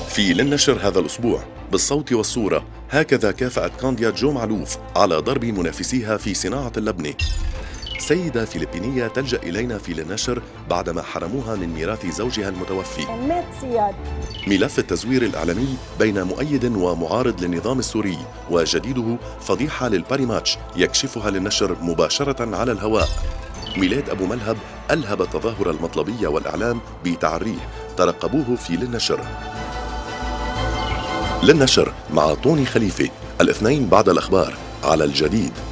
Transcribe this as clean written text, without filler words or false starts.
في للنشر هذا الأسبوع بالصوت والصورة، هكذا كافأت كانديا جو معلوف على ضرب منافسيها في صناعة اللبنة. سيدة فلبينية تلجأ إلينا في للنشر بعدما حرموها من ميراث زوجها المتوفي. مات سياد. ملف التزوير الإعلامي بين مؤيد ومعارض للنظام السوري، وجديده فضيحة للباريماتش يكشفها للنشر مباشرة على الهواء. ميلاد أبو ملهب ألهب التظاهر المطلبية والإعلام بتعريه، ترقبوه في للنشر. للنشر مع طوني خليفة الاثنين بعد الأخبار على الجديد.